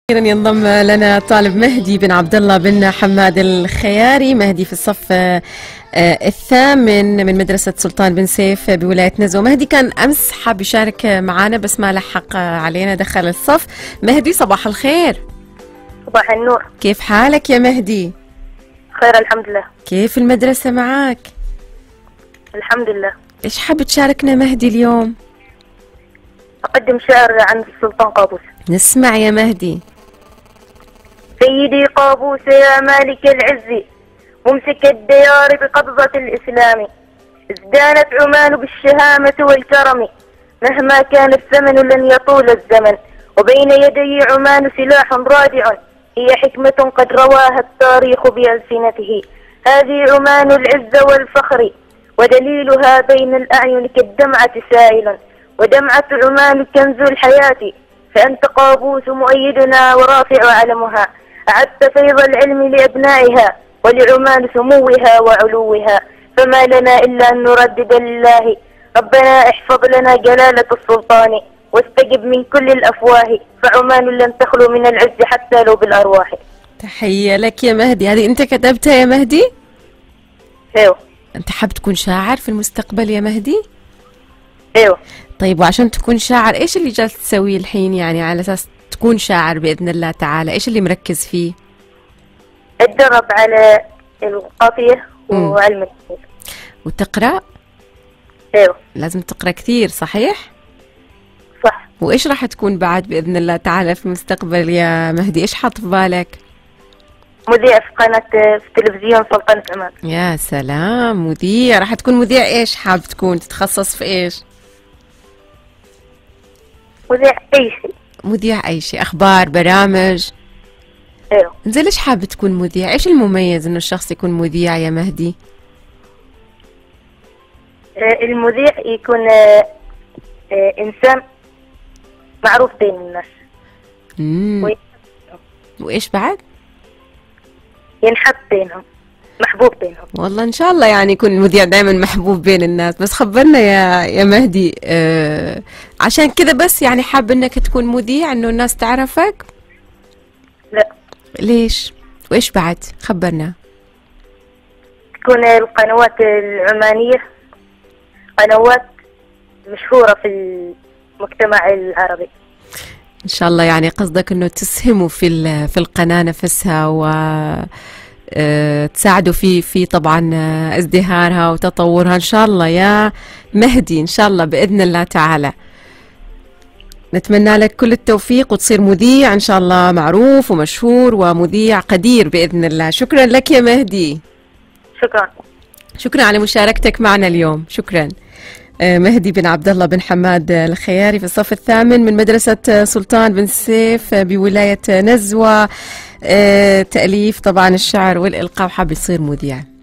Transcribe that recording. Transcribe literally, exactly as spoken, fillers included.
أخيرا ينضم لنا الطالب مهدي بن عبد الله بن حماد الخياري. مهدي في الصف الثامن من مدرسة سلطان بن سيف بولاية نزوة. مهدي كان أمس حاب يشارك معنا بس ما لحق علينا، دخل الصف. مهدي صباح الخير. صباح النور. كيف حالك يا مهدي؟ خير الحمد لله. كيف المدرسة معاك؟ الحمد لله. إيش حاب تشاركنا مهدي اليوم؟ أقدم شعر عن السلطان قابوس. نسمع يا مهدي. سيدي قابوس يا مالك العز، ممسك الديار بقبضة الإسلام، ازدانت عمان بالشهامة والكرم، مهما كان الثمن لن يطول الزمن، وبين يدي عمان سلاح رادع، هي حكمة قد رواها التاريخ بألسنته، هذه عمان العز والفخر، ودليلها بين الأعين كالدمعة سائل، ودمعة عمان كنز الحياة، فأنت قابوس مؤيدنا ورافع علمها، أعدت فيض العلم لأبنائها ولعمان سموها وعلوها، فما لنا إلا أن نردد لله ربنا احفظ لنا جلالة السلطان، واستجب من كل الأفواه، فعمان لن تخلو من العز حتى لو بالأرواح. تحية لك يا مهدي. هذه أنت كتبتها يا مهدي؟ ايوه. أنت حاب تكون شاعر في المستقبل يا مهدي؟ ايوه. طيب وعشان تكون شاعر ايش اللي جالس تسويه الحين، يعني على اساس تكون شاعر باذن الله تعالى؟ ايش اللي مركز فيه؟ اتدرب على القافية وعلم التفسير. وتقرا؟ ايوه. لازم تقرا كثير صحيح؟ صح. وايش راح تكون بعد باذن الله تعالى في المستقبل يا مهدي؟ ايش حاط في بالك؟ مذيع في قناة في تلفزيون سلطنة عمان. يا سلام، مذيع. راح تكون مذيع ايش حاب تكون؟ تتخصص في ايش؟ مذيع أي شيء. مذيع أي شيء، أخبار، برامج. ايوه. زين ليش حاب تكون مذيع؟ إيش المميز إنه الشخص يكون مذيع يا مهدي؟ المذيع يكون إنسان معروف بين الناس. امم وإيش بعد؟ ينحب بينهم، محبوب بينهم. والله إن شاء الله يعني يكون المذيع دائما محبوب بين الناس. بس خبرنا يا يا مهدي، آه عشان كذا بس يعني حاب إنك تكون مذيع إنه الناس تعرفك؟ لا. ليش؟ وإيش بعد؟ خبرنا. تكون القنوات العمانية قنوات مشهورة في المجتمع العربي. إن شاء الله يعني قصدك إنه تسهموا في في القناة نفسها و تساعدوا في في طبعا ازدهارها وتطورها إن شاء الله يا مهدي، إن شاء الله بإذن الله تعالى. نتمنى لك كل التوفيق وتصير مذيع إن شاء الله معروف ومشهور ومذيع قدير بإذن الله. شكرا لك يا مهدي. شكرا. شكرا على مشاركتك معنا اليوم. شكرا. مهدي بن عبد الله بن حماد الخياري في الصف الثامن من مدرسة سلطان بن سيف بولاية نزوة. تأليف طبعا الشعر والإلقاء، وحاب يصير مذيع.